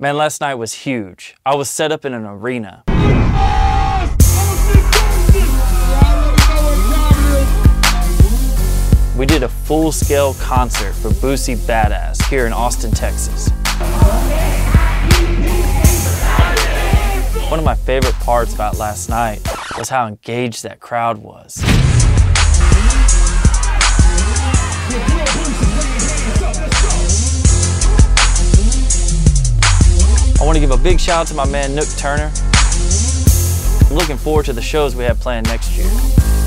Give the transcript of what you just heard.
Man, last night was huge. I was set up in an arena. We did a full-scale concert for Boosie Bad Azz here in Austin, Texas. One of my favorite parts about last night was how engaged that crowd was. I want to give a big shout out to my man Nook Turner. I'm looking forward to the shows we have planned next year.